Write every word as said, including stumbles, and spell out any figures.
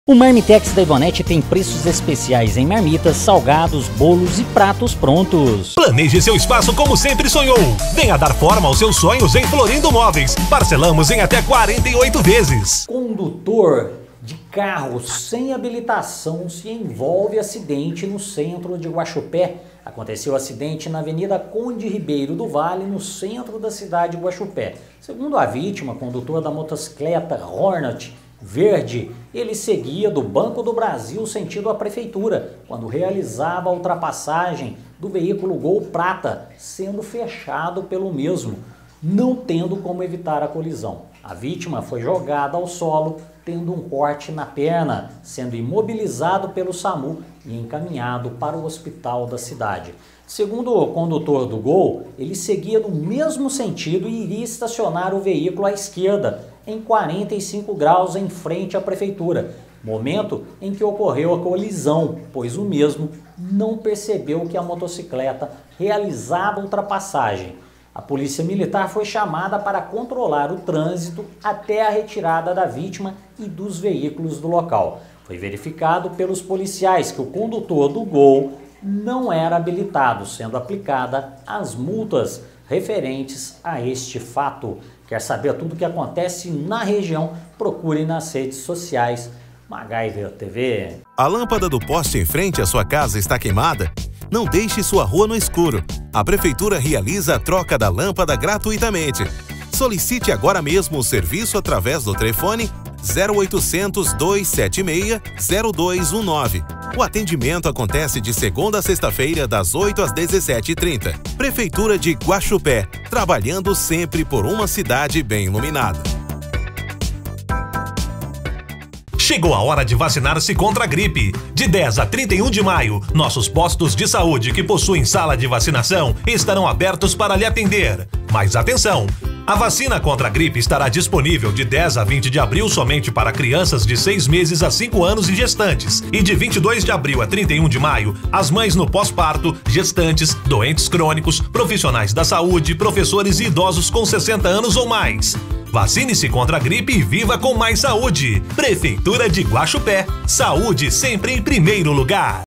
O Marmitex da Ivonete tem preços especiais em marmitas, salgados, bolos e pratos prontos. Planeje seu espaço como sempre sonhou. Venha dar forma aos seus sonhos em Florindo Móveis. Parcelamos em até quarenta e oito vezes. Condutor de carro sem habilitação se envolve acidente no centro de Guaxupé. Aconteceu acidente na Avenida Conde Ribeiro do Vale, no centro da cidade de Guaxupé. Segundo a vítima, condutor da motocicleta Hornet verde, ele seguia do Banco do Brasil sentido a prefeitura, quando realizava a ultrapassagem do veículo Gol Prata, sendo fechado pelo mesmo, não tendo como evitar a colisão. A vítima foi jogada ao solo, tendo um corte na perna, sendo imobilizado pelo SAMU e encaminhado para o hospital da cidade. Segundo o condutor do Gol, ele seguia no mesmo sentido e iria estacionar o veículo à esquerda, em quarenta e cinco graus em frente à prefeitura, momento em que ocorreu a colisão, pois o mesmo não percebeu que a motocicleta realizava ultrapassagem. A polícia militar foi chamada para controlar o trânsito até a retirada da vítima e dos veículos do local. Foi verificado pelos policiais que o condutor do Gol não era habilitado, sendo aplicada as multas referentes a este fato. Quer saber tudo o que acontece na região? Procure nas redes sociais MacGyver T V. A lâmpada do poste em frente à sua casa está queimada? Não deixe sua rua no escuro. A Prefeitura realiza a troca da lâmpada gratuitamente. Solicite agora mesmo o serviço através do telefone zero oitocentos, dois sete seis, zero dois um nove. O atendimento acontece de segunda a sexta-feira, das oito às dezessete e trinta. Prefeitura de Guaxupé, trabalhando sempre por uma cidade bem iluminada. Chegou a hora de vacinar-se contra a gripe. De dez a trinta e um de maio, nossos postos de saúde que possuem sala de vacinação estarão abertos para lhe atender. Mas atenção! A vacina contra a gripe estará disponível de dez a vinte de abril somente para crianças de seis meses a cinco anos e gestantes. E de vinte e dois de abril a trinta e um de maio, as mães no pós-parto, gestantes, doentes crônicos, profissionais da saúde, professores e idosos com sessenta anos ou mais. Vacine-se contra a gripe e viva com mais saúde. Prefeitura de Guaxupé. Saúde sempre em primeiro lugar.